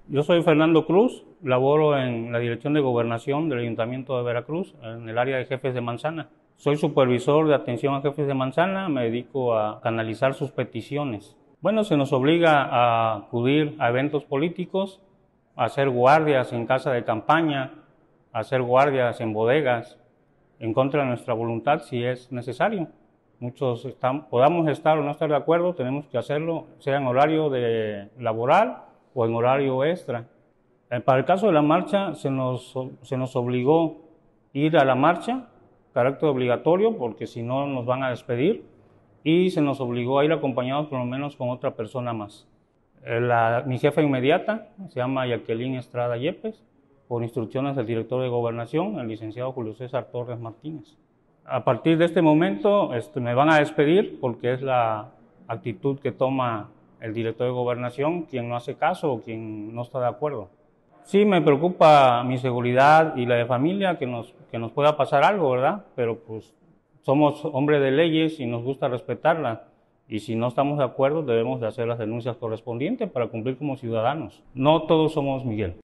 Yo soy Fernando Cruz, laboro en la Dirección de Gobernación del Ayuntamiento de Veracruz, en el área de jefes de manzana. Soy supervisor de atención a jefes de manzana, me dedico a canalizar sus peticiones. Bueno, se nos obliga a acudir a eventos políticos, a hacer guardias en casa de campaña, a hacer guardias en bodegas, en contra de nuestra voluntad si es necesario. Muchos podamos estar o no estar de acuerdo, tenemos que hacerlo, sea en horario laboral o en horario extra. Para el caso de la marcha, se nos obligó ir a la marcha, carácter obligatorio, porque si no nos van a despedir, y se nos obligó a ir acompañados por lo menos con otra persona más. Mi jefa inmediata se llama Jacqueline Estrada Yepes, por instrucciones del director de Gobernación, el licenciado Julio César Torres Martínez. A partir de este momento me van a despedir porque es la actitud que toma el director de Gobernación, quien no hace caso o quien no está de acuerdo. Sí, me preocupa mi seguridad y la de familia, que nos pueda pasar algo, ¿verdad? Pero pues somos hombres de leyes y nos gusta respetarlas. Y si no estamos de acuerdo, debemos de hacer las denuncias correspondientes para cumplir como ciudadanos. No todos somos Miguel.